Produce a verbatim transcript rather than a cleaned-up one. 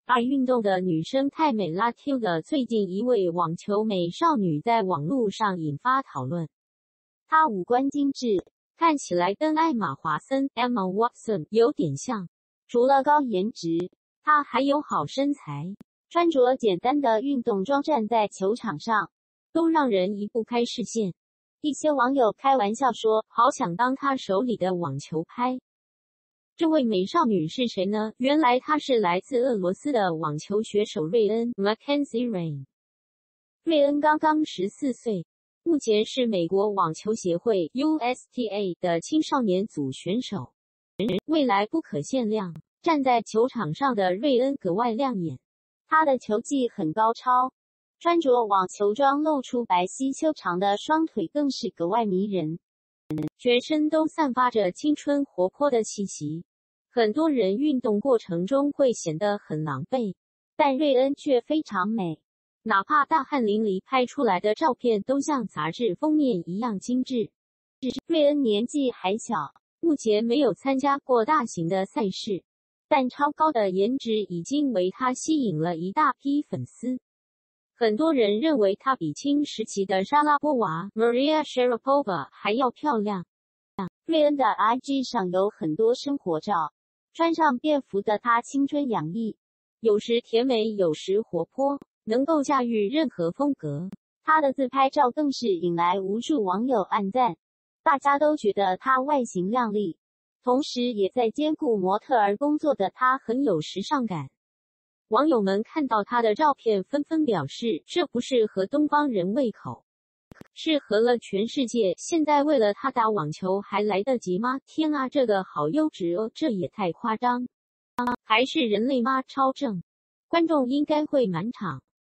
爱运动的女生太美拉 Tilda 最近一位网球美少女在网络上引发讨论。她五官精致，看起来跟艾玛华森 Emma Watson 有点像。除了高颜值，她还有好身材，穿着简单的运动装站在球场上，都让人移不开视线。一些网友开玩笑说，好想当她手里的网球拍。这位美少女是谁呢？原来她是来自俄罗斯的网球选手瑞恩 Mackenzie Rain。瑞恩刚刚十四岁，目前是美国网球协会 U S T A 的青少年组选手，未来不可限量。站在球场上的瑞恩格外亮眼，她的球技很高超，穿着网球装露出白皙修长的双腿更是格外迷人，全身都散发着青春活泼的气息。很多人运动过程中会显得很狼狈，但瑞恩却非常美，哪怕大汗淋漓拍出来的照片都像杂志封面一样精致。瑞恩年纪还小，目前没有参加过大型的赛事，但超高的颜值已经为她吸引了一大批粉丝。很多人认为她比青时期的莎拉波娃 Maria Sharapova 还要漂亮。瑞恩的 I G 上有很多生活照，穿上便服的她青春洋溢，有时甜美，有时活泼，能够驾驭任何风格。她的自拍照更是引来无数网友按赞，大家都觉得她外形靓丽，同时也在兼顾模特儿工作的她很有时尚感。网友们看到她的照片纷纷表示，这不是合东方人胃口，是合了全世界。现在为了她打网球还来得及吗？天啊，这个好优质哦，这也太夸张。还是人类吗？超正，观众应该会满场。